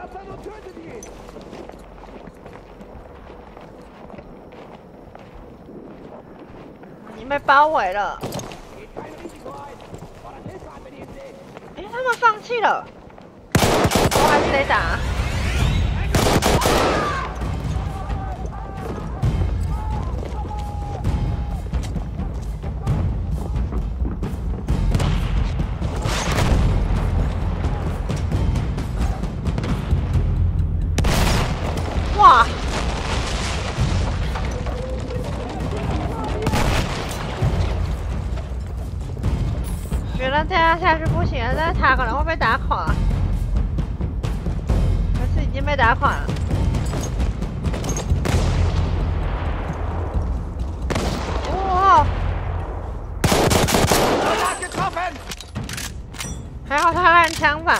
已经被包围了。哎，他们放弃了，我还是得打。哇！觉得这样下去不行了，这塔可能会被打垮，可是已经被打垮了。哇！还好他按枪法。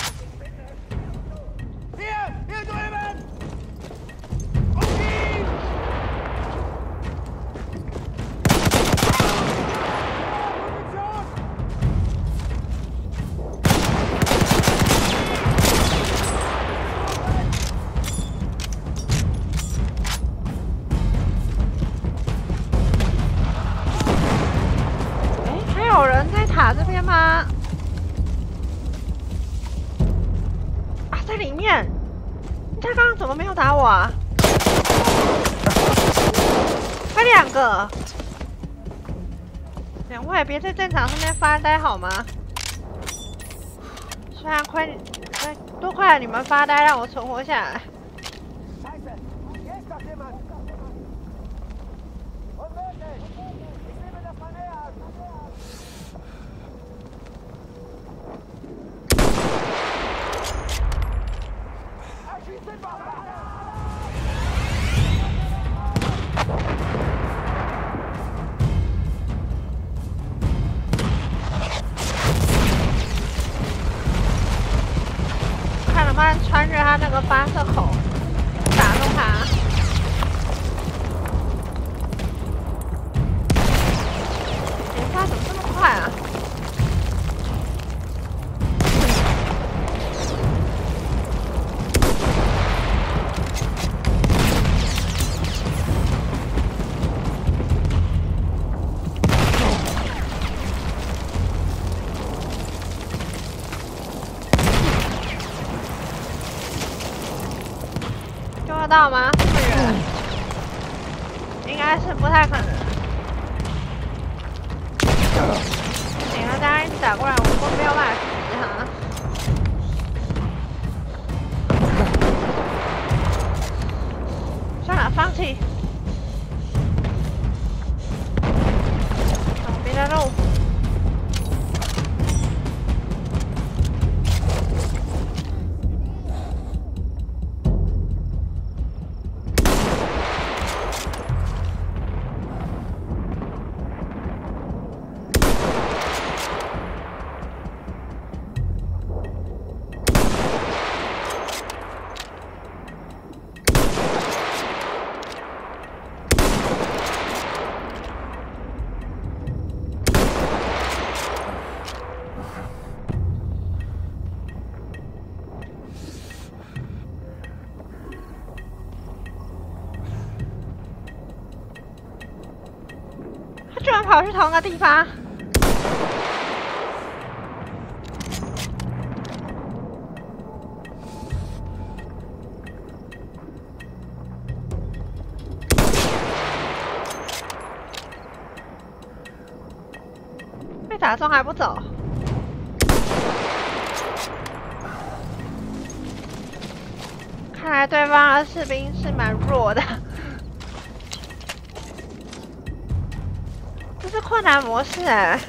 有人在塔这边吗？啊，在里面！他刚刚怎么没有打我啊？还2个！两位别在战场上面发呆好吗？虽然多亏了你们发呆，让我存活下来。看能不能穿越他那个发射口，打中他。他怎么这么快啊？救得到吗？这么远，应该是不太可能。不行，他当然一直打过来，我没有办法击他。算了，放弃。找别的路。居然跑去同一个地方！被打中还不走？看来对方的士兵是蛮弱的。这是困难模式哎。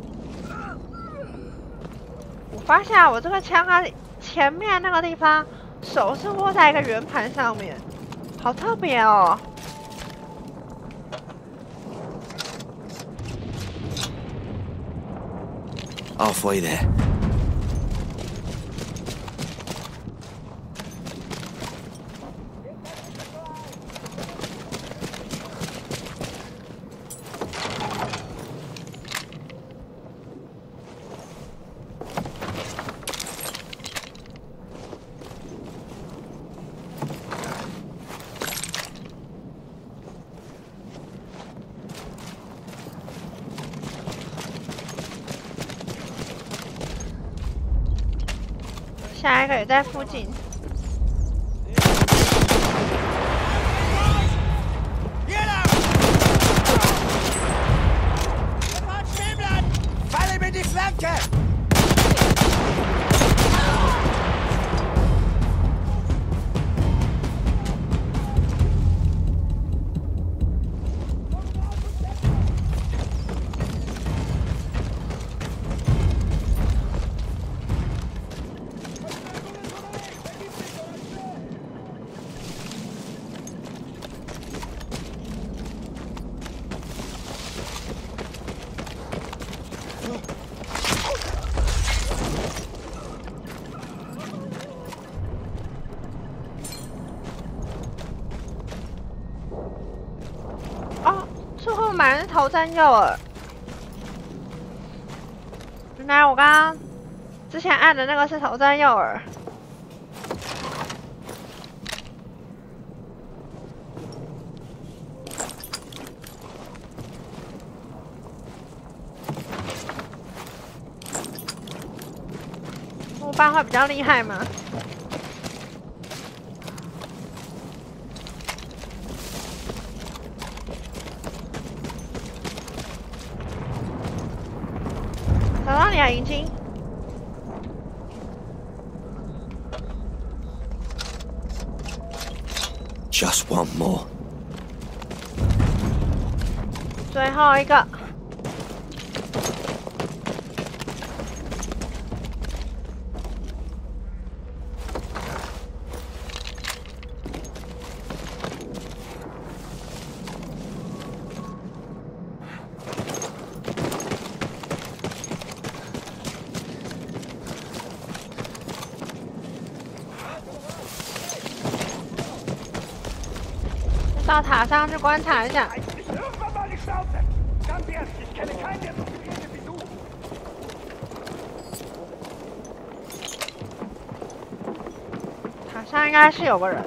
发现我这个枪啊，前面那个地方手是握在一个圆盘上面，好特别哦。 Halfway there. 下一个也在附近。 Falle mir die Flanke! 哦，最后买的是头针诱饵。原来我刚刚之前按的那个是头针诱饵。木棒会比较厉害吗？找到你啊，银青！ Just one more. 最后一个。到塔上去观察一下。塔上应该是有个人。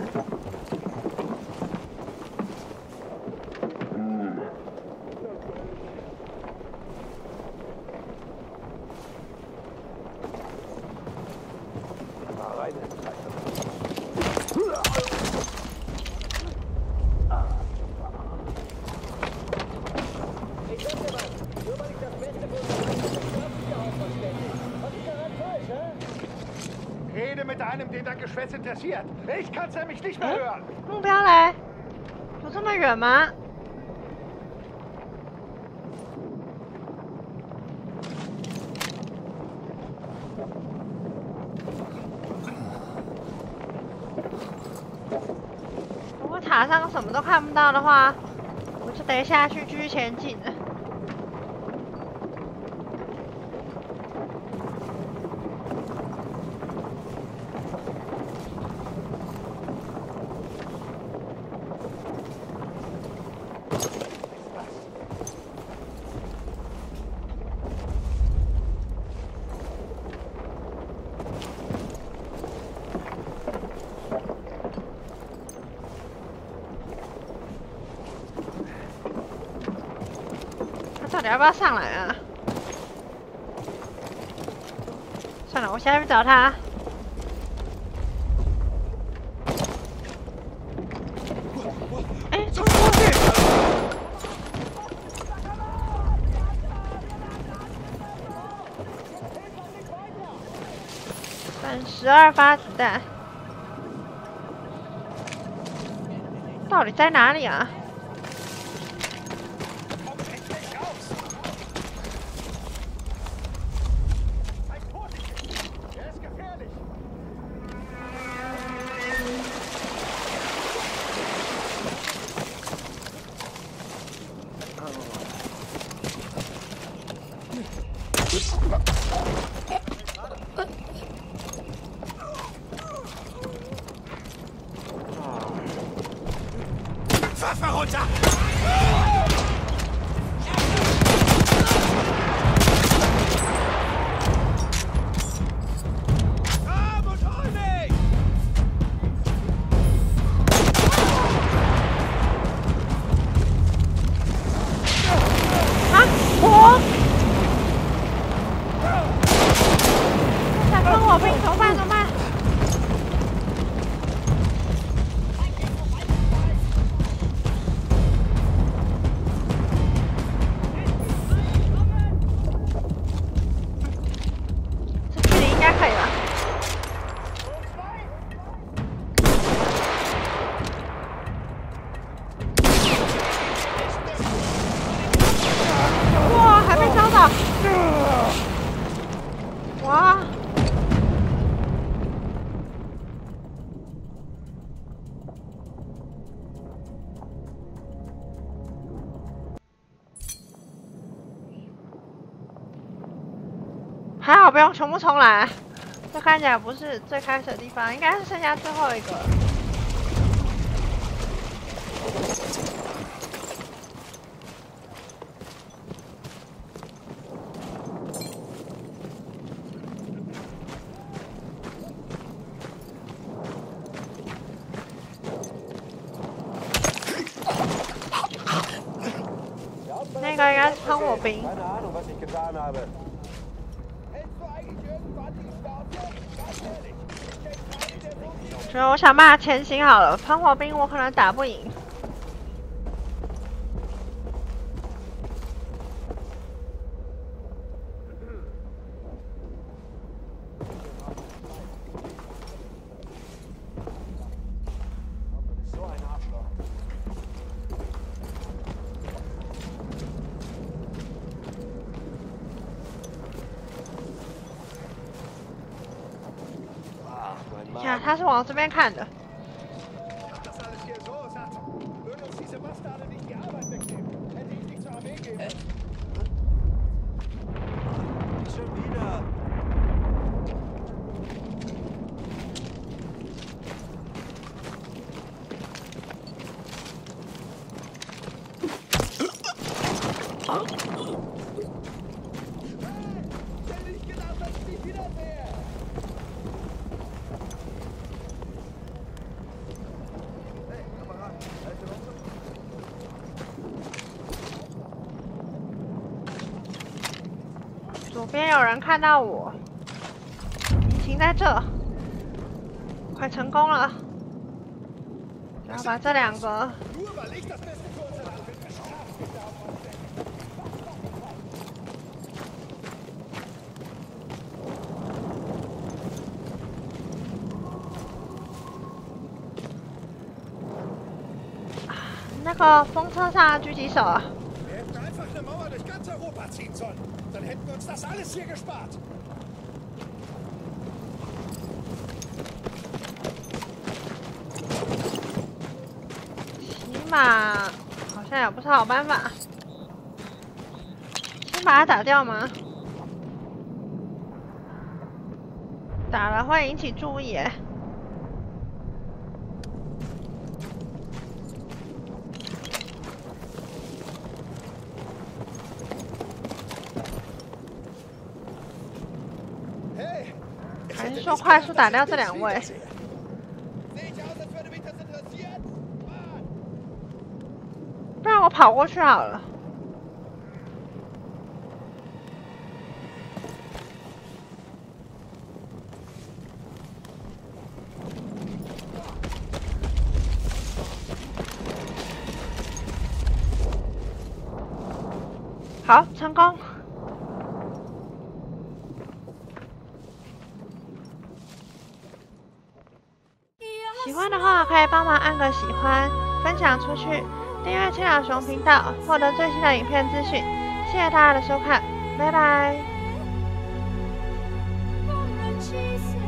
Rede mit einem, den dein Geschwätz interessiert. Ich kann's nämlich nicht mehr hören. 目标嘞？有这么远吗？如果塔上什么都看不到的话，我就得下去继续前进了。 到底要不要上来啊？算了，我现在去找他。哎，冲过去！剩12发子弹，到底在哪里啊？ Sei vorsichtig. Er ist gefährlich. Waffe runter! Komm und hol mich! 啊，我！在跟我兵，怎么办？怎么办？这距离应该可以吧？哇，还没烧到！哇！还好不用全部重来，这看起来不是最开始的地方，应该是剩下最后一个。那个应该是喷火兵。 Keine Ahnung, was ich getan habe. Hältst du eigentlich irgendwann die Schnauze? Ganz ehrlich, ich denke, keine der Profis 所以我想办法前行好了，喷火兵我可能打不赢。 so ein Arschloch. 呀，他是往这边看的。 Das alles hier so satt. Würden uns diese Bastarde nicht die Arbeit wegnehmen, hätte ich nicht zur Armee gehen müssen. Schon wieder. Hätte ich gedacht, dass ich dich wiedersehe. 左边有人看到我，停在这，快成功了。然后把这两个 Nur weil ich das Beste für unser Land bin, bestraft mich der Aufwand. 那个风车上的狙击手啊， Wir hätten einfach eine Mauer durch ganz Europa ziehen sollen. Dann hätten wir uns das alles hier gespart. 起码好像也不是好办法。先把它打掉吗？打了会引起注意耶。 Hey! 还是说快速打掉这两位？ Sehe ich aus, als würde mich das interessieren? Mann! 不然我跑过去好了。好，成功。喜欢的话可以帮忙按个喜欢，分享出去，订阅青鸟熊频道，获得最新的影片资讯。谢谢大家的收看，拜拜。 Come and chase